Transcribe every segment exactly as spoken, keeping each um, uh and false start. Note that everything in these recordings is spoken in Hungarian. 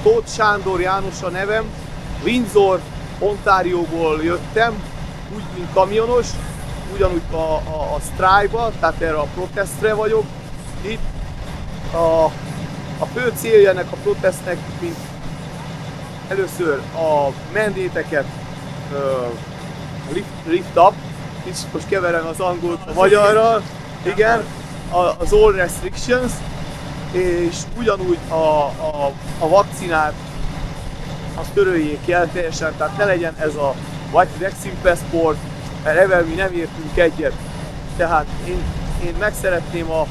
Tóth Sándor János a nevem, Windsor, Ontárióból jöttem, úgy, mint kamionos, ugyanúgy a, a, a sztrájkba, tehát erre a protestre vagyok itt. A, a fő célja ennek a protestnek, mint először a mandate-eket uh, lift, lift up, és most keverem az angolt a magyarral, igen, az all restrictions, és ugyanúgy a, a, a vakcinát azt töröljék el teljesen, tehát ne legyen ez a vaccine passport, mert ebben mi nem értünk egyet. Tehát én, én meg szeretném a,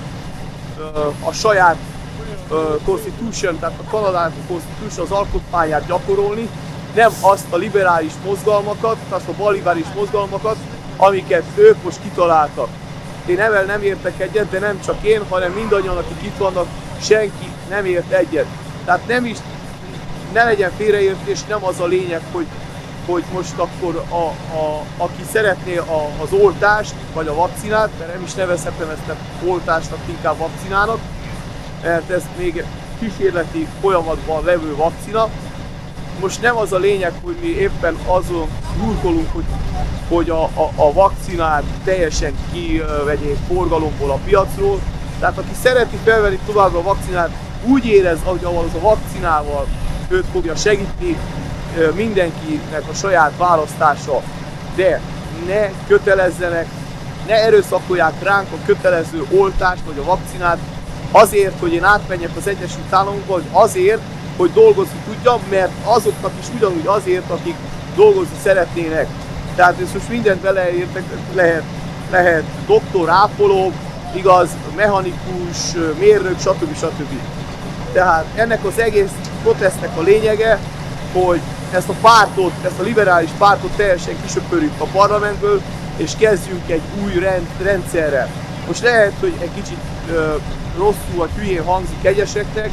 a saját constitution, tehát a Kanadán constitution, az alkotmányát gyakorolni, nem azt a liberális mozgalmakat, azt a balliberális mozgalmakat, amiket ők most kitaláltak. Én ezzel nem értek egyet, de nem csak én, hanem mindannyian, akik itt vannak, senki nem ért egyet. Tehát nem is, ne legyen félreértés, nem az a lényeg, hogy, hogy most akkor a, a, aki szeretné a, az oltást, vagy a vakcinát, mert nem is nevezhetem ezt oltásnak, inkább vakcinának, mert ez még kísérleti folyamatban levő vakcina. Most nem az a lényeg, hogy mi éppen azon burkolunk, hogy, hogy a, a, a vakcinát teljesen kivegyék forgalomból a piacról. Tehát aki szereti felvenni tovább a vakcinát, úgy érez, hogy ahol az a vakcinával őt fogja segíteni, mindenkinek a saját választása, de ne kötelezzenek, ne erőszakolják ránk a kötelező oltást vagy a vakcinát azért, hogy én átmenjek az Egyesült Államokba, vagy azért, hogy dolgozni tudjam, mert azoknak is ugyanúgy azért, akik dolgozni szeretnének. Tehát ez most mindent beleértek, lehet, lehet doktor, ápoló, igaz, mechanikus, mérnök, stb. stb. Tehát ennek az egész protestnek a lényege, hogy ezt a pártot, ezt a liberális pártot teljesen kisöpörjük a parlamentből, és kezdjünk egy új rend, rendszerrel. Most lehet, hogy egy kicsit ö, rosszul vagy hülyén hangzik egyeseknek.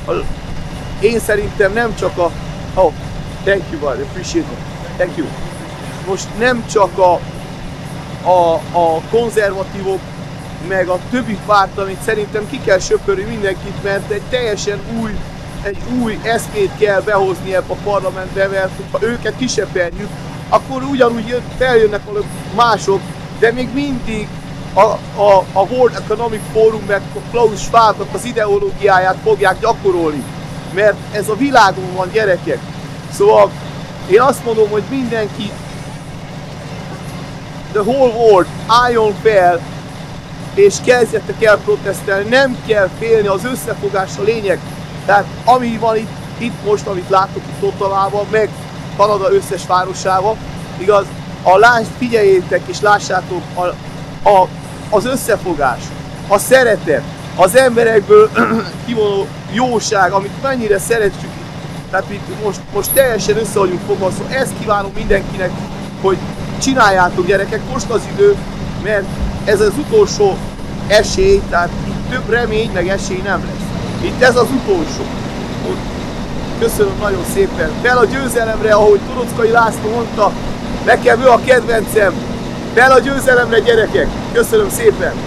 Én szerintem nem csak a... Oh, thank you, buddy, appreciate it. Thank you. Most nem csak a, a, a konzervatívok, meg a többi párt, amit szerintem ki kell söpörni mindenkit, mert egy teljesen új, egy új eszmét kell behozni ebbe a parlamentbe, mert ha őket kisöpörjük, akkor ugyanúgy feljönnek mások, de még mindig a, a, a World Economic Forum meg a Klaus Schwabnak az ideológiáját fogják gyakorolni, mert ez a világon van, gyerekek. Szóval én azt mondom, hogy mindenki, the whole world, álljon fel, és kezdjetek el protestelni, nem kell félni, az összefogás a lényeg. Tehát ami van itt, itt most, amit látok itt Ottawában, meg Kanada összes városában, igaz, a lásd, figyeljétek és lássátok a, a, az összefogás, a szeretet, az emberekből kivonó jóság, amit mennyire szeretjük. Tehát mi most, most teljesen össze vagyunk fogva, szóval ezt kívánom mindenkinek, hogy csináljátok, gyerekek, most az idő, mert ez az utolsó esély, tehát itt több remény, meg esély nem lesz. Itt ez az utolsó. Köszönöm nagyon szépen. Fel a győzelemre, ahogy Torockai László mondta, nekem ő a kedvencem. Fel a győzelemre, gyerekek. Köszönöm szépen.